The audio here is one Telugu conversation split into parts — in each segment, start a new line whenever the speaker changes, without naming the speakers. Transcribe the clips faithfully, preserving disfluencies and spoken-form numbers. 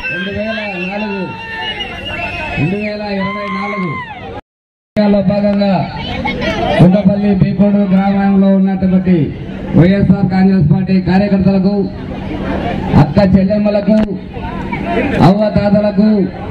రెండు వేల నాలుగు రెండు వేల ఇరవై నాలుగు భాగంగా కుంటపల్లి బీకోడు గ్రామంలో ఉన్నటువంటి వైఎస్ఆర్ కాంగ్రెస్ పార్టీ కార్యకర్తలకు, అక్క చెల్లెమ్మలకు, అవ్వ తాతలకు,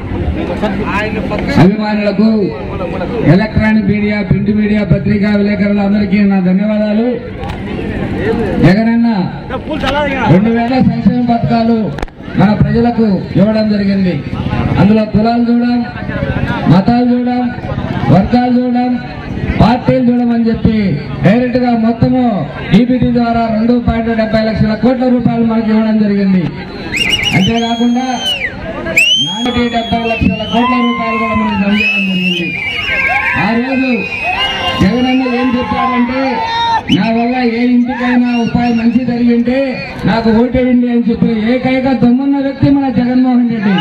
అభిమానులకు, ఎలక్ట్రానిక్ మీడియా, ప్రింట్ మీడియా, పత్రికా విలేకరులు అందరికీ నా ధన్యవాదాలు. జగనన్న రెండు వేల సంక్షేమ పథకాలు మన ప్రజలకు ఇవ్వడం జరిగింది. అందులో కులాలు చూడడం, మతాలు చూడడం, వర్గాలు చూడడం, పార్టీలు చూడమని చెప్పి డైరెక్ట్ గా మొత్తము ఈబీటీ ద్వారా రెండు పాయింట్ డెబ్బై లక్షల కోట్ల రూపాయలు మనకి ఇవ్వడం జరిగింది. అంతేకాకుండా నాలుగు డెబ్బై లక్షల కోట్ల రూపాయలు కూడా మనకు అందజేయడం జరిగింది. ఆ రోజు జగనన్న ఏం చెప్పాడంటే, నా వల్ల ఏ ఇంటికైనా ఉపాయం మంచి జరిగింటే నాకు ఓటేయండి అని చెప్పి ఏకైక దమ్మున్న వ్యక్తి మన జగన్మోహన్ రెడ్డి.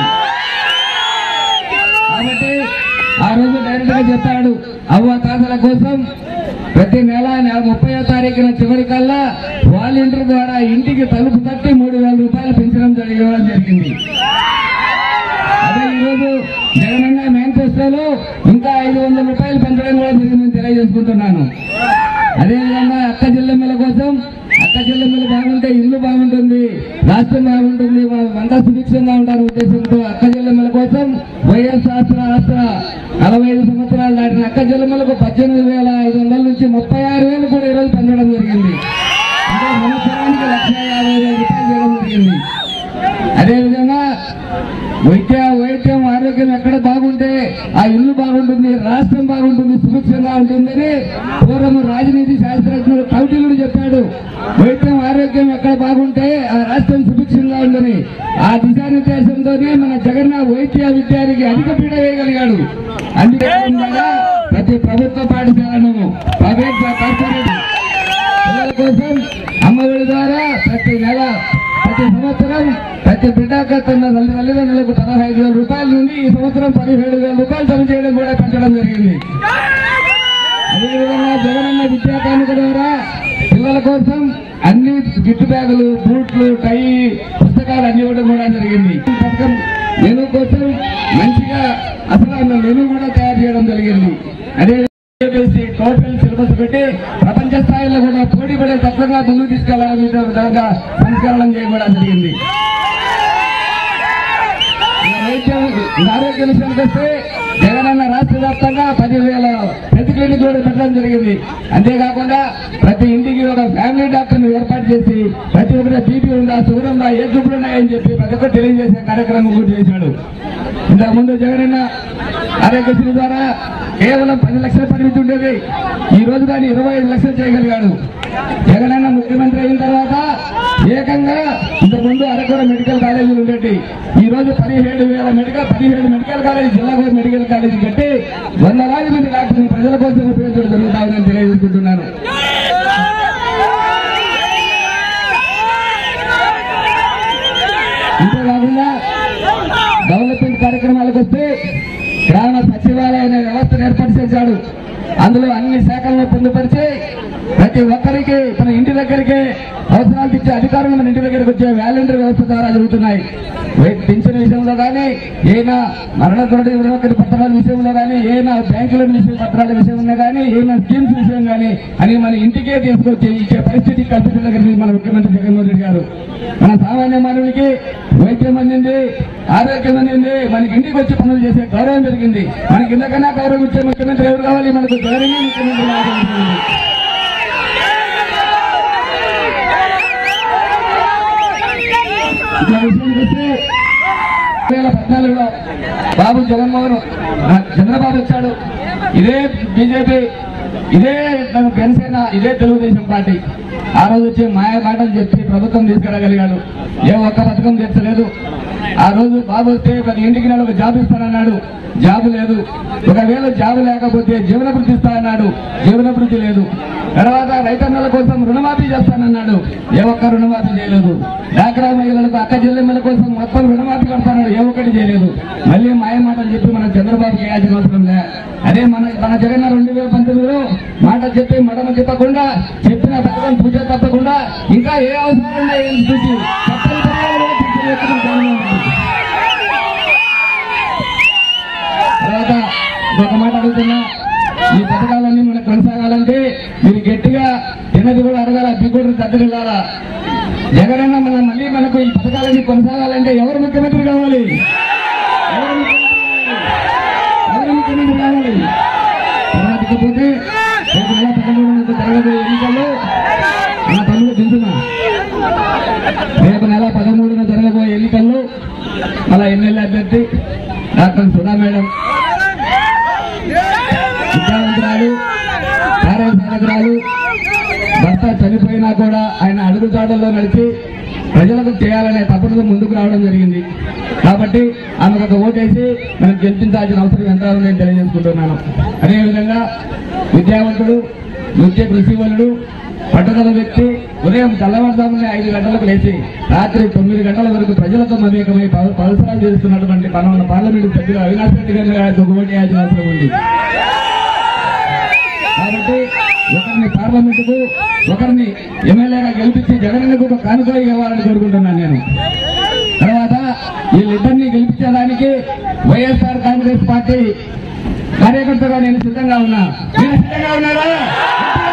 కాబట్టి ఆ రోజు డైరెక్ట్ గా చెప్పాడు, అవ్వ తాతల కోసం ప్రతి నెల ముప్పయో తారీఖున చివరి కల్లా వాలంటీర్ ద్వారా ఇంటికి తలుపు తట్టి మూడు వేల రూపాయలు పెంచడం జరగడం జరిగింది. అదే ఈరోజు జగనన్న మేనిఫెస్టోలో ఇంకా ఐదు వందల రూపాయలు పెంచడం కూడా జరిగిందని తెలియజేసుకుంటున్నాను. అదేవిధంగా అక్క చెల్లెమ్మల కోసం, అక్క చెల్లెమ్మలు బాగుంటే ఇల్లు బాగుంటుంది, రాష్ట్రం బాగుంటుంది, అంతా సుభిక్షంగా ఉంటారు ఉద్దేశంతో అక్క చెల్లెమ్మల కోసం వైఎస్ఆర్ రాష్ట్ర నలభై ఐదు సంవత్సరాలు దాటిన అక్క చెల్లెమ్మలకు పద్దెనిమిది వేల ఐదు వందల నుంచి ముప్పై ఆరు వేలు కూడా ఈరోజు పెంచడం జరిగింది. అంటే సంవత్సరానికి లక్ష యాభై వేల రూపాయలు చేయడం జరిగింది. అదేవిధంగా వైద్య వైద్యం ఆరోగ్యం ఎక్కడ బాగుంటే ఆ ఇల్లు బాగుంటుంది, రాష్ట్రం బాగుంటుంది, సుభిక్షంగా ఉంటుందని పూర్వం రాజనీతి శాస్త్రజ్ఞుడు కౌటిల్యుడు చెప్పాడు. వైద్యం ఆరోగ్యం ఎక్కడ బాగుంటే ఆ రాష్ట్రం సుభిక్షంగా ఉందని ఆ దిశానిర్దేశంతోనే మన జగన్ వైద్య విద్యానికి అధిక పీడ వేయగలిగాడు. అందుకే ప్రతి ప్రభుత్వ పాఠశాలను ప్రైవేట్ కార్పొరేట్ పిల్లల కోసం అమ్మఒడి ద్వారా ప్రతి నెల ప్రతి సంవత్సరం ప్రతి బిడ్డకు తల్లిదండ్రులకు పదహైదు వేల రూపాయల నుండి ఈ సంవత్సరం పదిహేడు వేల రూపాయలు జమ చేయడం కూడా పెంచడం జరిగింది. అదేవిధంగా జగనన్న విద్యా కానుక ద్వారా పిల్లల కోసం అన్ని గిట్టు బ్యాగులు, బూట్లు, టై, పుస్తకాలు అన్ని ఇవ్వడం కూడా జరిగింది. పథకం మెనూ కోసం మంచిగా అసలు మెనూ కూడా తయారు చేయడం జరిగింది. అదే టోటల్ సిలబస్ పెట్టి ప్రపంచ స్థాయిలో కూడా పోటీ పడే తత్వంగా ముందుకు తీసుకెళ్లాలని విధంగా సంస్కరణం చేయడం జరిగింది. ఆరోగ్య విషయానికి వస్తే జగనన్న రాష్ట్ర వ్యాప్తంగా పదివేల ప్రతి క్లినిక్ కూడా పెట్టడం జరిగింది. అంతేకాకుండా ప్రతి ఇంటికి ఒక ఫ్యామిలీ డాక్టర్ ను ఏర్పాటు చేసి ప్రతి ఒక్కరి బీపీ ఉందా, షుగర్ ఉందా, ఏ జబ్బులు ఉన్నాయని చెప్పి ప్రతి ఒక్కరు తెలియజేసే కార్యక్రమం కూడా చేశాడు. ఇంతకుముందు జగనన్న ఆరోగ్యశ్రీ ద్వారా కేవలం పది లక్షల పరిమితి ఉండేది, ఈ రోజు దాన్ని ఇరవై ఐదు లక్షలు చేయగలిగాడు. జగనన్న ముఖ్యమంత్రి అయిన తర్వాత ఏకంగా ఇంతకుముందు అరకొర మెడికల్ కాలేజీలు ఉండేవి, ఈ రోజు పదిహేడు వేల మెడికల్ పదిహేడు మెడికల్ కాలేజీ జిల్లా మెడికల్ కాలేజీ కట్టి వందలాది మంది డాక్టర్లు ప్రజల కోసం ఉపయోగించడం జరుగుతామని తెలియజేసుకుంటున్నాను. అంతేకాకుండా డెవలప్మెంట్ కార్యక్రమాలకు వస్తే గ్రామ సచివాలయ అనే వ్యవస్థను ఏర్పాటు చేశాడు. అందులో అన్ని శాఖలను పొందుపరిచి ప్రతి ఒక్కరికి తన ఇంటి దగ్గరికి అవసరాలు ఇచ్చే అధికారులు మన ఇంటి దగ్గరికి వచ్చే వాలంటీర్ వ్యవస్థ ద్వారా జరుగుతున్నాయి. పింఛన్ విషయంలో కానీ, ఏనా మరణ రుణ పత్రాల విషయంలో కానీ, ఏనా బ్యాంకుల విషయ పత్రాల విషయంలో కానీ, ఏనా స్కీమ్స్ విషయం కానీ అని మన ఇంటికే తీసుకొచ్చి ఇచ్చే పరిస్థితి కల్పించగలిగింది మన ముఖ్యమంత్రి జగన్మోహన్ రెడ్డి గారు. మన సామాన్య మానవుడికి వైద్యం అందింది, ఆరోగ్యం అందింది, మనకి ఇంటికి వచ్చి పనులు చేసే గౌరవం జరిగింది. మనకి ఇంతకన్నా గౌరవం ఇచ్చే ముఖ్యమంత్రి ఎవరు కావాలి? మనకు జగనే ముఖ్యమంత్రి కావాలి. ఇట్లా విషయానికి వస్తే రెండు వేల పద్నాలుగులో బాబు జగన్మోహన్ చంద్రబాబు వచ్చాడు. ఇదే బీజేపీ, ఇదే జనసేన, ఇదే తెలుగుదేశం పార్టీ ఆ రోజు వచ్చి మాయ మాటలు చెప్పి ప్రభుత్వం తీసుకెళ్ళగలిగాడు. ఏ ఒక్క పథకం తీర్చలేదు. ఆ రోజు బాబు వస్తే ప్రతి ఇంటికి నెలకు జాబ్ ఇస్తానన్నాడు, జాబు లేదు. ఒకవేళ జాబు లేకపోతే జీవనభృతి ఇస్తానన్నాడు, జీవనభృతి లేదు. తర్వాత రైతన్నల కోసం రుణమాఫీ చేస్తానన్నాడు, ఏ ఒక్క రుణమాఫీ చేయలేదు. డాక్రా మహిళలకు, అక్క చెల్లెమ్మల కోసం మొత్తం రుణమాఫీ కడతాడు, ఏ ఒక్కటి చేయలేదు. మళ్ళీ మాయ మాటలు చెప్పి మన చంద్రబాబుకి వేయాల్సిన అవసరం లే. అదే మన మన జగన్ రెండు వేల పంతొమ్మిదిలో మాట చెప్పి మడమ చెప్పకుండా చెప్పిన పథకం పూజ తప్పకుండా ఇంకా ఏ అవసరం ఉన్నాయని చూసి తప్పనిసరిగా జగనన్న మన మళ్ళీ మనకు ఈ పథకాలన్నీ కొనసాగాలంటే ఎవరు ముఖ్యమంత్రి కావాలి? ఎవరు ముఖ్యమంత్రి కావాలి? తర్వాతకపోతే రేపు నెల పదమూడున జరగబోయే ఎన్నికల్లో నా తమ్ముడు దించున్నా రేపు నెల పదమూడున జరగబోయే ఎన్నికల్లో మళ్ళా ఎమ్మెల్యే అభ్యర్థి డాక్టర్ సుధా మేడం విద్యావంతురాలు, కార్యసాధకురాలు, భర్త చనిపోయినా కూడా ఆయన అడుగుజాడల్లో నడిచి ప్రజలకు చేయాలనే తపనతో ముందుకు రావడం జరిగింది. కాబట్టి ఆమెకు ఒక ఓటేసి మనం గెలిపించాల్సిన అవసరం ఎంత ఉందని తెలియజేసుకుంటున్నాను. అదేవిధంగా విద్యావంతుడు, నృత్య కృషివలుడు, పట్టుదల వ్యక్తి, ఉదయం తెల్లవారుజామునే ఐదు గంటలకు లేచి రాత్రి తొమ్మిది గంటల వరకు ప్రజలతో మమేకమై పరిసరాలు చేస్తున్నటువంటి పనున్న పార్లమెంటు సభ్యులు అవినాష్ రెడ్డి గారికి ఒక ఓటు వేయాల్సిన అవసరం ఉంది. కాబట్టి ఒకరిని పార్లమెంటుకు, ఒకరిని ఎమ్మెల్యేగా గెలిపించి జగన్కు ఒక కానుక ఇవ్వాలని కోరుకుంటున్నాను నేను. తర్వాత వీళ్ళిద్దరినీ గెలిపించడానికి వైఎస్ఆర్ కాంగ్రెస్ పార్టీ కార్యకర్తగా నేను సిద్ధంగా ఉన్నా. మీరు సిద్ధంగా ఉన్నారా?